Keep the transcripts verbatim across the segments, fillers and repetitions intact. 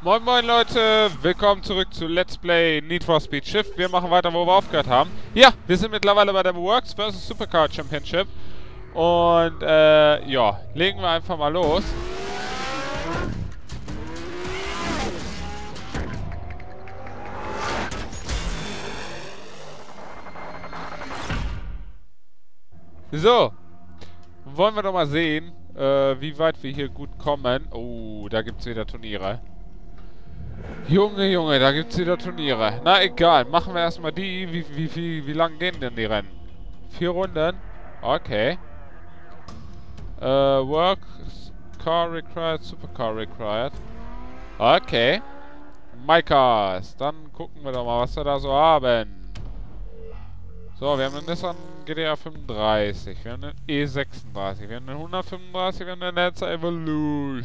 Moin moin Leute, willkommen zurück zu Let's Play Need for Speed Shift. Wir machen weiter, wo wir aufgehört haben. Ja, wir sind mittlerweile bei der Works versus. Supercar Championship. Und äh, ja, legen wir einfach mal los. So, wollen wir doch mal sehen, äh, wie weit wir hier gut kommen. Oh, da gibt es wieder Turniere. Junge, Junge, da gibt es wieder Turniere. Na egal, machen wir erstmal die. Wie, wie, wie, wie lang gehen denn die Rennen? Vier Runden? Okay. Äh, Work, Car Required, Supercar Required. Okay. MyCars. Dann gucken wir doch mal, was wir da so haben. So, wir haben einen Nissan G T A fünfunddreißig, wir haben einen E sechsunddreißig, wir haben einen hundertfünfunddreißig, wir haben einen Lancer Evolution.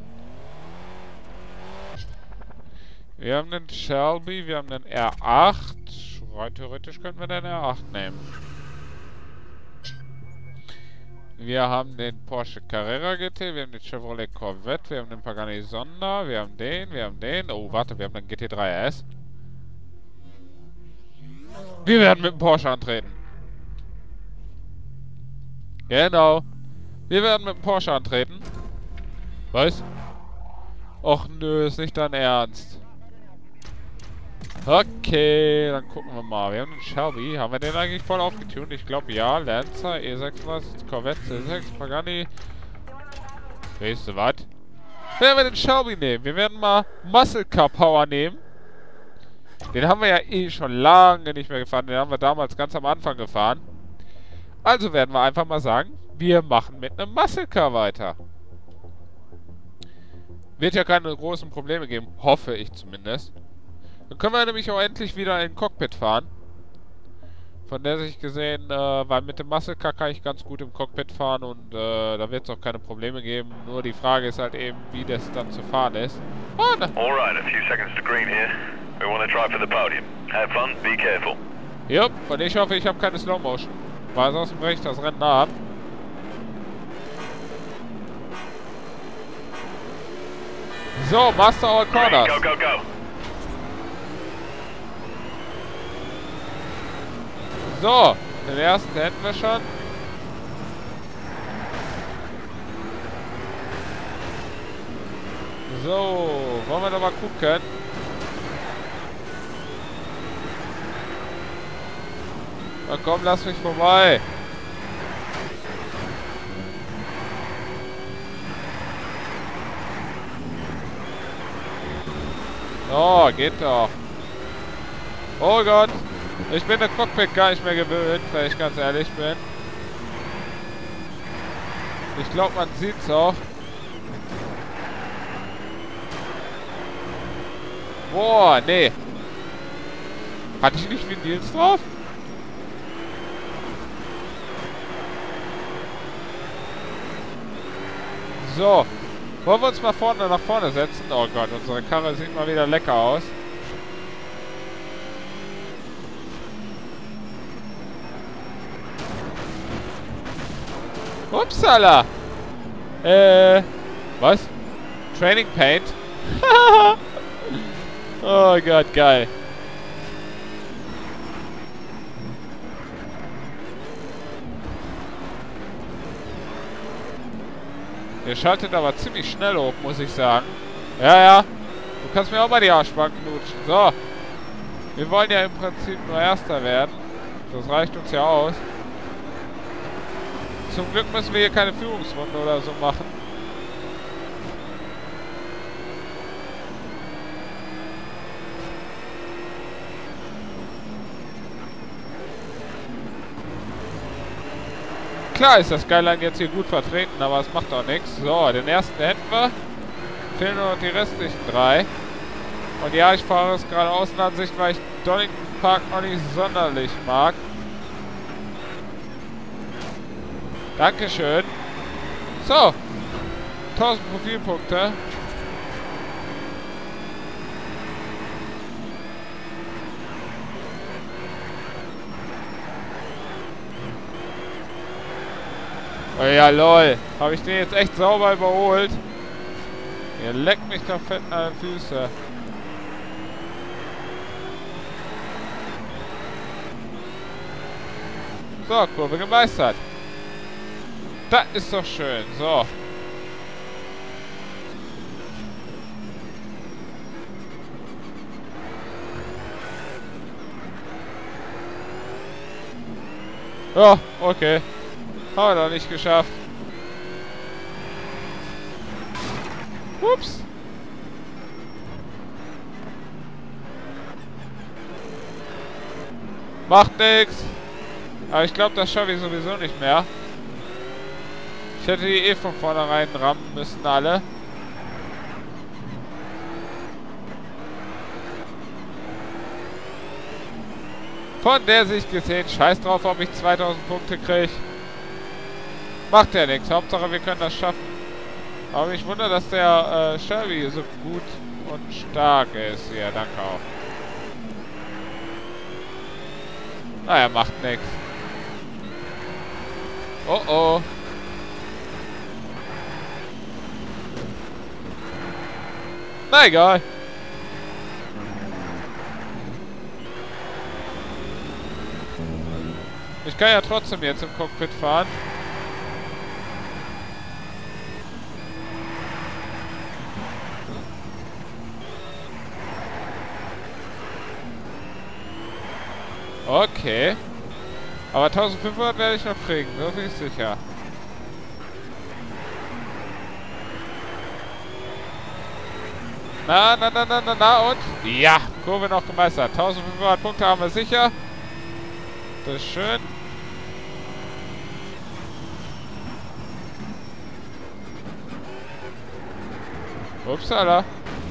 Wir haben einen Shelby, wir haben einen R acht. Rein theoretisch könnten wir den R acht nehmen. Wir haben den Porsche Carrera G T, wir haben den Chevrolet Corvette, wir haben den Pagani Zonda, wir haben den, wir haben den. Oh, warte, wir haben den G T drei R S. Wir werden mit dem Porsche antreten. Genau. Wir werden mit dem Porsche antreten. Was? Och nö, ist nicht dein Ernst. Okay, dann gucken wir mal. Wir haben den Shelby. Haben wir den eigentlich voll aufgetunt? Ich glaube ja. Lancer, E sechsunddreißig, Corvette, C sechs, Pagani. Weißt du was? Werden wir den Shelby nehmen. Wir werden mal Muscle Car Power nehmen. Den haben wir ja eh schon lange nicht mehr gefahren. Den haben wir damals ganz am Anfang gefahren. Also werden wir einfach mal sagen, wir machen mit einem Muscle Car weiter. Wird ja keine großen Probleme geben. Hoffe ich zumindest. Dann können wir nämlich auch endlich wieder in den Cockpit fahren. Von der Sicht gesehen, äh, weil mit dem Muscle Car kann ich ganz gut im Cockpit fahren und äh, da wird es auch keine Probleme geben. Nur die Frage ist halt eben, wie das dann zu fahren ist. Oh, ne. Alright, a few seconds to green here. We want to try for the podium. Have fun, be careful. Jupp, und ich hoffe, ich habe keine Slow Motion. Weil sonst breche ich das Rennen ab. So, Master All Corners. Go, go, go. So, den ersten hätten wir schon. So, wollen wir doch mal gucken. Na komm, lass mich vorbei. Oh, geht doch. Oh Gott. Ich bin der Cockpit gar nicht mehr gewöhnt, wenn ich ganz ehrlich bin. Ich glaube, man sieht's auch. Boah, nee. Hatte ich nicht Vin Diesel drauf? So. Wollen wir uns mal vorne nach vorne setzen? Oh Gott, unsere Karre sieht mal wieder lecker aus. Upsala! Äh, was? Training Paint? Oh Gott, geil. Ihr schaltet aber ziemlich schnell hoch, muss ich sagen. Ja, ja. Du kannst mir auch mal die Arschbacken lutschen. So. Wir wollen ja im Prinzip nur Erster werden. Das reicht uns ja aus. Zum Glück müssen wir hier keine Führungsrunde oder so machen. Klar ist das Skyline jetzt hier gut vertreten, aber es macht auch nichts. So, den ersten hätten wir. Fehlen nur noch die restlichen drei. Und ja, ich fahre es gerade Außenansicht, weil ich Donington Park noch nicht sonderlich mag. Dankeschön. So. tausend Profilpunkte. Oh ja, lol. Habe ich den jetzt echt sauber überholt? Ihr leckt mich doch fett an den Füßen. So, Kurve gemeistert. Das ist doch schön. So. Ja, okay. Haben wir noch nicht geschafft. Ups. Macht nix. Aber ich glaube, das schaffe ich sowieso nicht mehr. Ich hätte die eh von vornherein rammen müssen, alle. Von der Sicht gesehen, scheiß drauf, ob ich zweitausend Punkte kriege. Macht ja nichts. Hauptsache, wir können das schaffen. Aber mich wundert, dass der äh, Shelby so gut und stark ist. Ja, danke auch. Naja, macht nichts. Oh oh. Na egal. Ich kann ja trotzdem jetzt im Cockpit fahren. Okay. Aber eintausendfünfhundert werde ich noch kriegen, so viel ist sicher. Na, na, na, na, na, na und? Ja, Kurve noch gemeistert. eintausendfünfhundert Punkte haben wir sicher. Das ist schön. Upsala.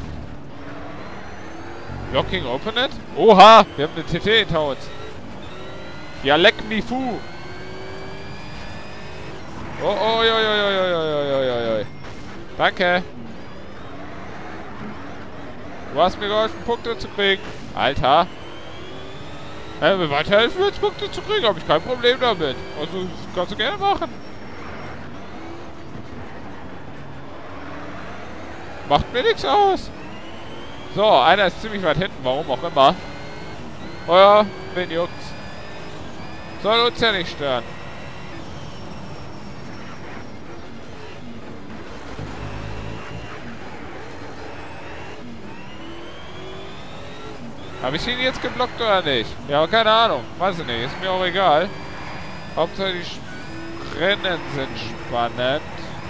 Locking Open It? Oha, wir haben eine T T hinter uns. Ja, leck mi fu. Oh, oh, oi, oi, oi, oi, oi, oi, oi. Danke. Du hast mir geholfen, Punkte zu kriegen. Alter. Wenn wir weiterhelfen, jetzt Punkte zu kriegen, habe ich kein Problem damit. Also, das kannst du gerne machen. Macht mir nichts aus. So, einer ist ziemlich weit hinten, warum auch immer. Oh ja, wen juckt's? Soll uns ja nicht stören. Habe ich ihn jetzt geblockt oder nicht? Ja, keine Ahnung. Weiß ich nicht. Ist mir auch egal. Hauptsache die Rennen sind spannend.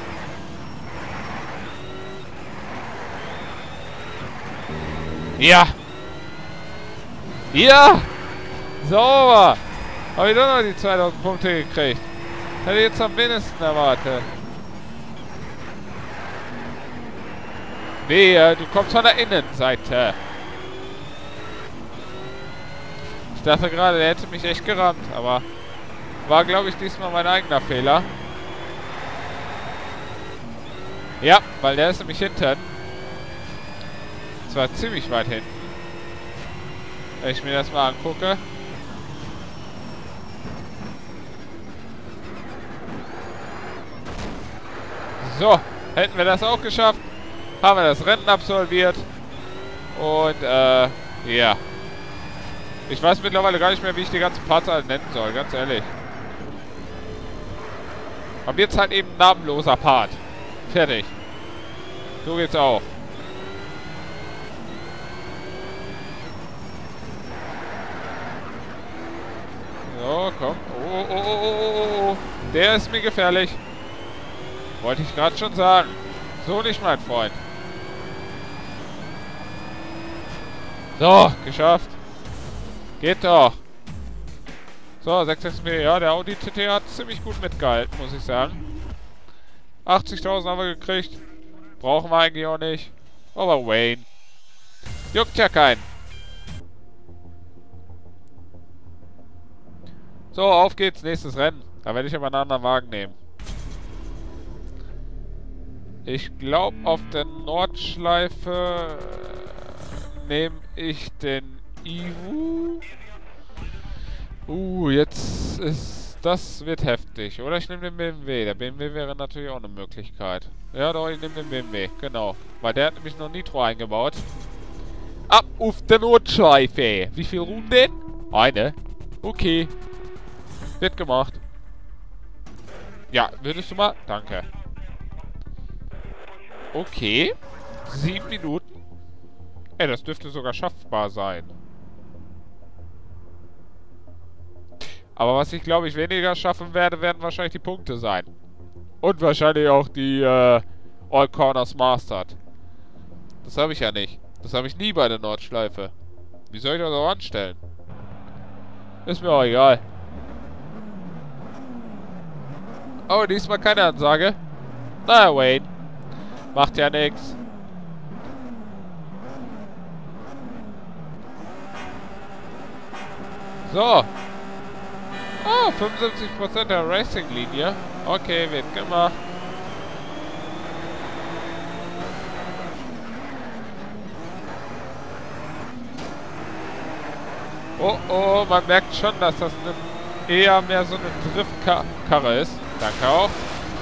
Ja! Ja! Sauber! Habe ich doch noch die zweitausend Punkte gekriegt. Hätte ich jetzt am wenigsten erwartet. Nee, du kommst von der Innenseite. Ich dachte gerade, der hätte mich echt gerammt, aber war, glaube ich, diesmal mein eigener Fehler. Ja, weil der ist nämlich hinten. Zwar ziemlich weit hinten. Wenn ich mir das mal angucke. So, hätten wir das auch geschafft. Haben wir das Rennen absolviert. Und, äh, ja. Ich weiß mittlerweile gar nicht mehr, wie ich die ganzen Parts halt nennen soll, ganz ehrlich. Aber jetzt halt eben ein namenloser Part. Fertig. So geht's auch. So, komm. Oh, oh, oh, oh, oh, oh. Der ist mir gefährlich. Wollte ich gerade schon sagen. So nicht, mein Freund. So, geschafft. Geht doch. So, sechs sechs vier. Ja, der Audi T T hat ziemlich gut mitgehalten, muss ich sagen. achtzigtausend haben wir gekriegt. Brauchen wir eigentlich auch nicht. Aber Wayne. Juckt ja keinen. So, auf geht's. Nächstes Rennen. Da werde ich aber einen anderen Wagen nehmen. Ich glaube, auf der Nordschleife äh, nehme ich den Iwu. Uh, jetzt ist das wird heftig. Oder ich nehme den B M W. Der B M W wäre natürlich auch eine Möglichkeit. Ja, doch, ich nehme den B M W. Genau. Weil der hat nämlich noch Nitro eingebaut. Ab auf der Notschleife. Wie viel Runden? Eine. Okay. Wird gemacht. Ja, würdest du mal? Danke. Okay. Sieben Minuten. Ey, das dürfte sogar schaffbar sein. Aber was ich glaube ich weniger schaffen werde, werden wahrscheinlich die Punkte sein. Und wahrscheinlich auch die äh, All Corners Mastered. Das habe ich ja nicht. Das habe ich nie bei der Nordschleife. Wie soll ich das auch anstellen? Ist mir auch egal. Oh, diesmal keine Ansage. Na, Wayne. Macht ja nix. So. Oh, fünfundsiebzig Prozent der Racing-Linie. Okay, wird gemacht. Oh, oh, man merkt schon, dass das eine, eher mehr so eine Driftkarre ist. Danke auch.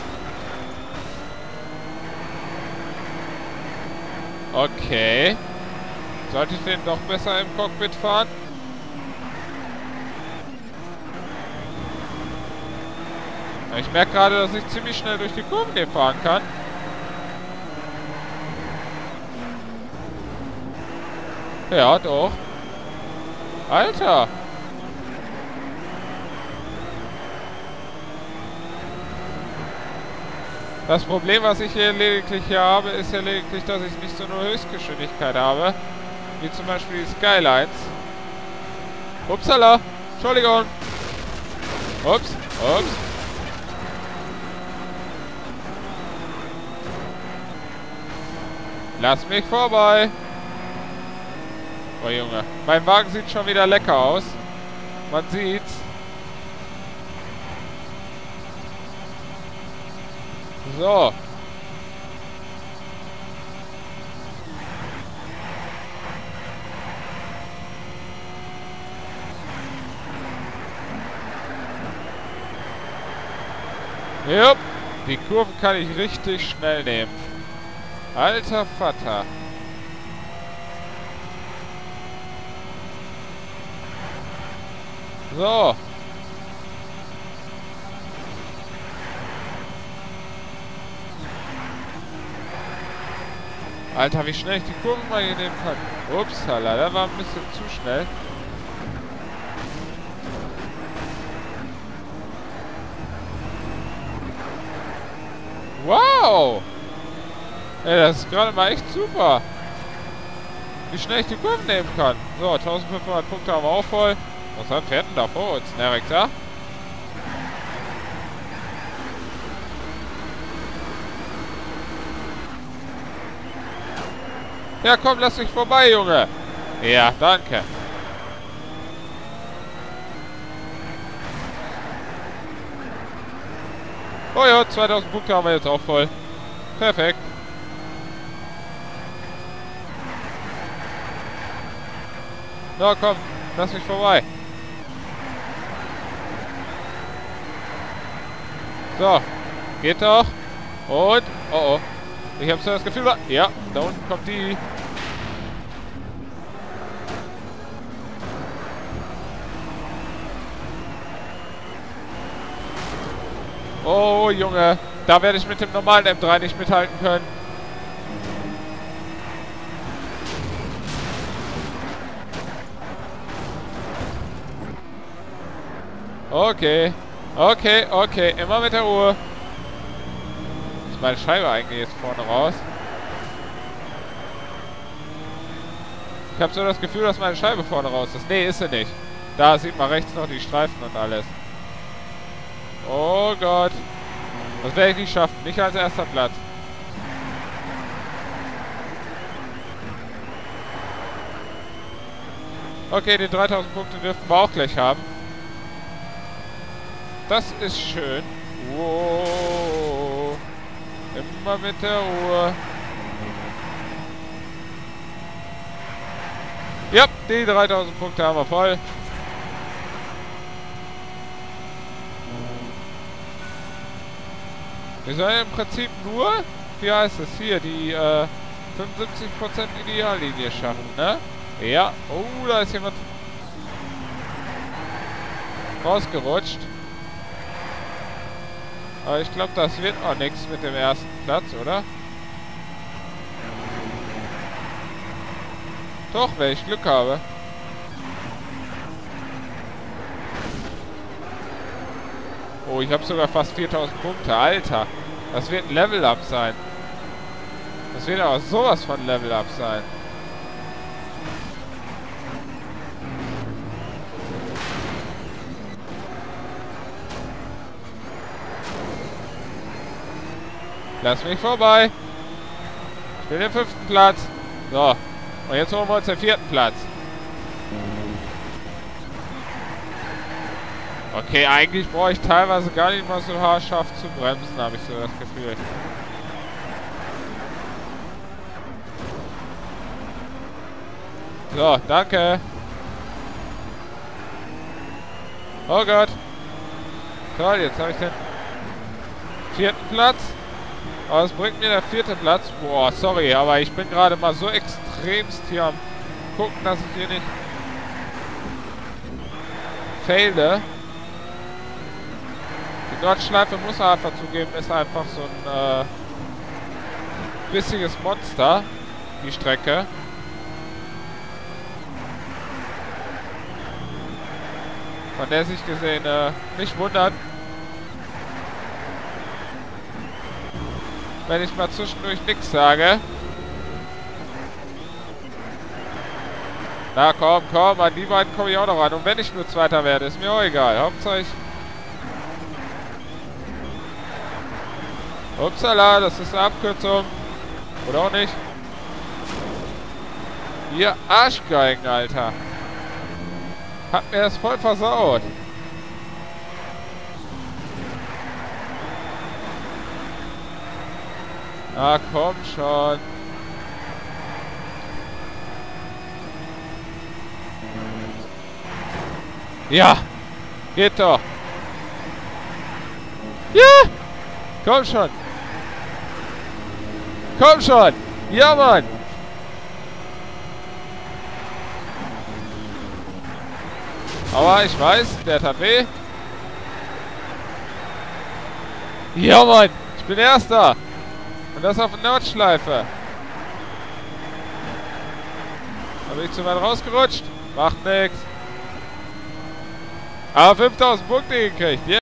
Okay. Sollte ich den doch besser im Cockpit fahren? Ich merke gerade, dass ich ziemlich schnell durch die Kurven hier fahren kann. Ja, doch. Alter! Das Problem, was ich hier lediglich hier habe, ist ja lediglich, dass ich nicht so eine Höchstgeschwindigkeit habe. Wie zum Beispiel die Skylines. Upsala! Entschuldigung! Ups! Ups! Lass mich vorbei! Oh Junge, mein Wagen sieht schon wieder lecker aus. Man sieht's. So. Jupp. Die Kurven kann ich richtig schnell nehmen. Alter Vater. So. Alter, wie schnell ich die Kurven mal hier nehmen kann. Upsala, der war ein bisschen zu schnell. Wow! Ey, das ist gerade mal echt super. Wie schnell ich die Kurven nehmen kann. So, eintausendfünfhundert Punkte haben wir auch voll. Was fährt denn da vor uns? Nerexer? Ja, komm, lass mich vorbei, Junge. Ja, danke. Oh ja, zweitausend Punkte haben wir jetzt auch voll. Perfekt. Na komm, lass mich vorbei. So, geht doch. Und, oh oh. Ich habe so das Gefühl, ja, da unten kommt die. Oh, Junge. Da werde ich mit dem normalen M drei nicht mithalten können. Okay. Okay, okay. Immer mit der Ruhe. Ist meine Scheibe eigentlich jetzt vorne raus? Ich habe so das Gefühl, dass meine Scheibe vorne raus ist. Nee, ist sie nicht. Da sieht man rechts noch die Streifen und alles. Oh Gott. Das werde ich nicht schaffen. Nicht als erster Platz. Okay, die dreitausend Punkte dürften wir auch gleich haben. Das ist schön. Wow. Immer mit der Ruhe. Ja, die dreitausend Punkte haben wir voll. Wir sollen im Prinzip nur, wie heißt es hier, die äh, fünfundsiebzig Prozent Ideallinie schaffen, ne? Ja. Oh, da ist jemand rausgerutscht. Aber ich glaube, das wird auch nichts mit dem ersten Platz, oder? Doch, wenn ich Glück habe. Oh, ich habe sogar fast viertausend Punkte. Alter, das wird ein Level-Up sein. Das wird aber sowas von Level-Up sein. Lass mich vorbei. Ich will den fünften Platz. So. Und jetzt holen wir uns den vierten Platz. Okay, eigentlich brauche ich teilweise gar nicht mal so haarscharf zu bremsen, habe ich so das Gefühl. So, danke. Oh Gott. So, jetzt habe ich den vierten Platz. Aber es bringt mir der vierte Platz. Boah, sorry, aber ich bin gerade mal so extremst hier am gucken, dass ich hier nicht faile. Die Nordschleife, muss er einfach zugeben, ist einfach so ein äh, bissiges Monster, die Strecke. Von der sich gesehen äh, nicht wundert, wenn ich mal zwischendurch nichts sage. Na komm, komm, an die beiden komme ich auch noch ran. Und wenn ich nur Zweiter werde, ist mir auch egal. Hauptsache ich... Upsala, das ist eine Abkürzung. Oder auch nicht. Ihr Arschgeigen, Alter. Hat mir das voll versaut. Ah, komm schon. Ja! Geht doch! Ja! Komm schon! Komm schon! Ja, Mann! Aber ich weiß, der tat weh. Ja, Mann! Ich bin Erster! Und das auf der Nordschleife. Da bin ich zu weit rausgerutscht. Macht nix. Aber fünftausend Punkte gekriegt. Yeah.